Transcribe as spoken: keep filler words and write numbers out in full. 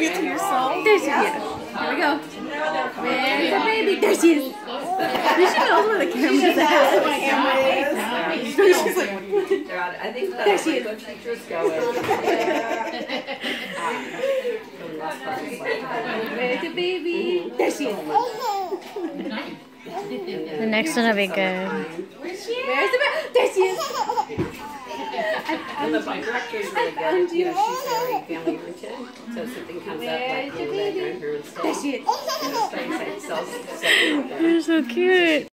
it to yourself. There she is. Here we go. Where's the baby? There she is. She knows where the camera's at. She's like, I think there she is. the teachers go in. Where's the baby? There she is. The next one will be good. Where's the baby? There she is. And the bike director is really good. You know, she's very family oriented. So if something comes up like the grandparents' day, There she is. you know, starting to say, so, so, You're so cute.